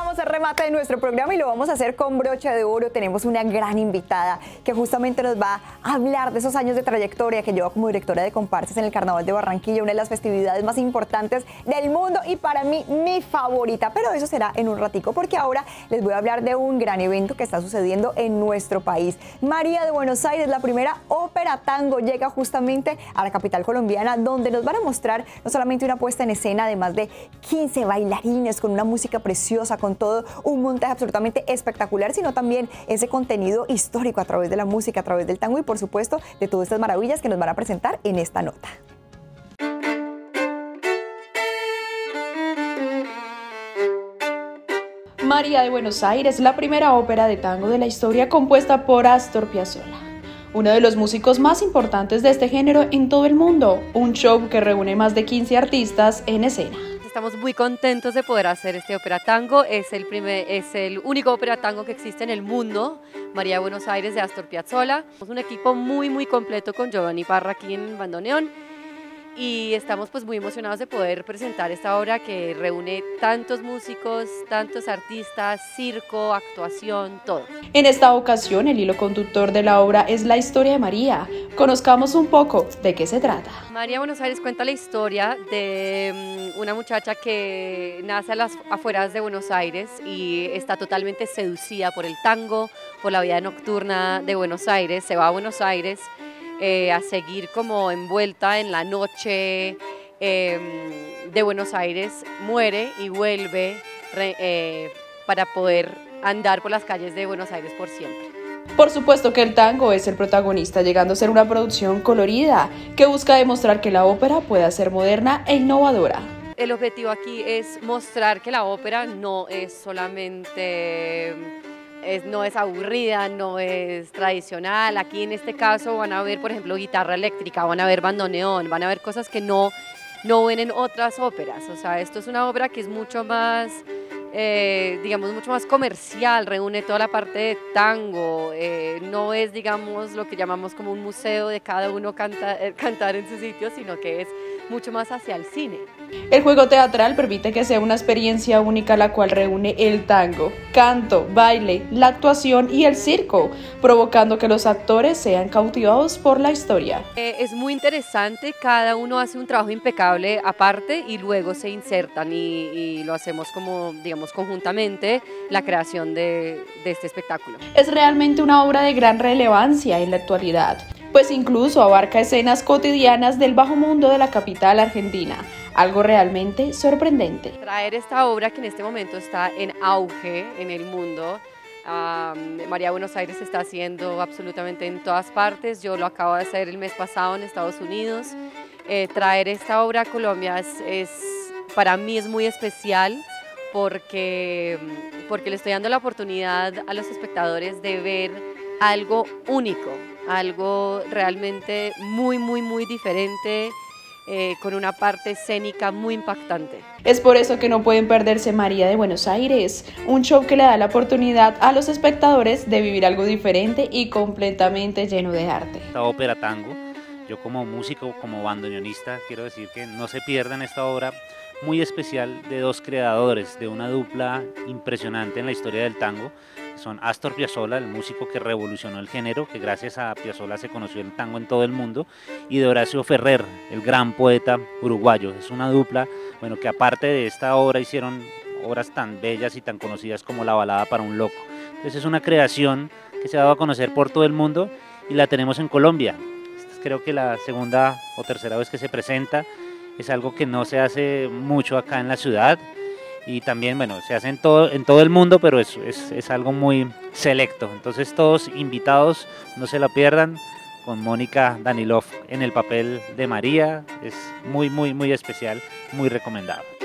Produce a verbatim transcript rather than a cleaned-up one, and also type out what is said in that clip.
damos el remate de nuestro programa y lo vamos a hacer con broche de oro. Tenemos una gran invitada que justamente nos va a hablar de esos años de trayectoria que lleva como directora de comparsas en el Carnaval de Barranquilla, una de las festividades más importantes del mundo y para mí mi favorita. Pero eso será en un ratico, porque ahora les voy a hablar de un gran evento que está sucediendo en nuestro país. María de Buenos Aires, la primera ópera tango, llega justamente a la capital colombiana, donde nos van a mostrar no solamente una puesta en escena de más de quince bailarines con una música preciosa, con todo un montaje absolutamente espectacular, sino también ese contenido histórico a través de la música, a través del tango y por supuesto de todas estas maravillas que nos van a presentar en esta nota. María de Buenos Aires, la primera ópera de tango de la historia compuesta por Astor Piazzolla, uno de los músicos más importantes de este género en todo el mundo, un show que reúne más de quince artistas en escena. Estamos muy contentos de poder hacer este ópera tango, es el, primer, es el único ópera tango que existe en el mundo, María de Buenos Aires de Astor Piazzolla. Es un equipo muy muy completo con Giovanni Parra aquí en bandoneón y estamos pues muy emocionados de poder presentar esta obra que reúne tantos músicos, tantos artistas, circo, actuación, todo. En esta ocasión el hilo conductor de la obra es la historia de María. Conozcamos un poco de qué se trata. María de Buenos Aires cuenta la historia de una muchacha que nace a las afueras de Buenos Aires y está totalmente seducida por el tango, por la vida nocturna de Buenos Aires, se va a Buenos Aires eh, a seguir como envuelta en la noche eh, de Buenos Aires, muere y vuelve re, eh, para poder andar por las calles de Buenos Aires por siempre. Por supuesto que el tango es el protagonista, llegando a ser una producción colorida que busca demostrar que la ópera puede ser moderna e innovadora. El objetivo aquí es mostrar que la ópera no es solamente, es, no es aburrida, no es tradicional. Aquí en este caso van a ver, por ejemplo, guitarra eléctrica, van a ver bandoneón, van a ver cosas que no, no ven en otras óperas. O sea, esto es una ópera que es mucho más... Eh, digamos mucho más comercial, reúne toda la parte de tango, eh, no es digamos lo que llamamos como un museo de cada uno canta, eh, cantar en su sitio, sino que es mucho más hacia el cine. El juego teatral permite que sea una experiencia única la cual reúne el tango, canto, baile, la actuación y el circo, provocando que los actores sean cautivados por la historia. Eh, es muy interesante, cada uno hace un trabajo impecable aparte y luego se insertan y, y lo hacemos como digamos conjuntamente la creación de, de este espectáculo. Es realmente una obra de gran relevancia en la actualidad, pues incluso abarca escenas cotidianas del bajo mundo de la capital argentina, algo realmente sorprendente. Traer esta obra que en este momento está en auge en el mundo, um, María de Buenos Aires se está haciendo absolutamente en todas partes, yo lo acabo de hacer el mes pasado en Estados Unidos, eh, traer esta obra a Colombia es, es, para mí es muy especial porque, porque le estoy dando la oportunidad a los espectadores de ver algo único, algo realmente muy, muy, muy diferente, eh, con una parte escénica muy impactante. Es por eso que no pueden perderse María de Buenos Aires, un show que le da la oportunidad a los espectadores de vivir algo diferente y completamente lleno de arte. Esta ópera tango, yo como músico, como bandoneonista, quiero decir que no se pierdan esta obra muy especial de dos creadores, de una dupla impresionante en la historia del tango, que son Astor Piazzolla, el músico que revolucionó el género, que gracias a Piazzolla se conoció el tango en todo el mundo, y de Horacio Ferrer, el gran poeta uruguayo. Es una dupla, bueno, que aparte de esta obra hicieron obras tan bellas y tan conocidas como La balada para un loco. Entonces es una creación que se ha dado a conocer por todo el mundo y la tenemos en Colombia. Esta es creo que la segunda o tercera vez que se presenta. Es algo que no se hace mucho acá en la ciudad y también, bueno, se hace en todo, en todo el mundo, pero es, es, es algo muy selecto. Entonces todos invitados, no se la pierdan, con Mónica Danilov en el papel de María. Es muy, muy, muy especial, muy recomendado.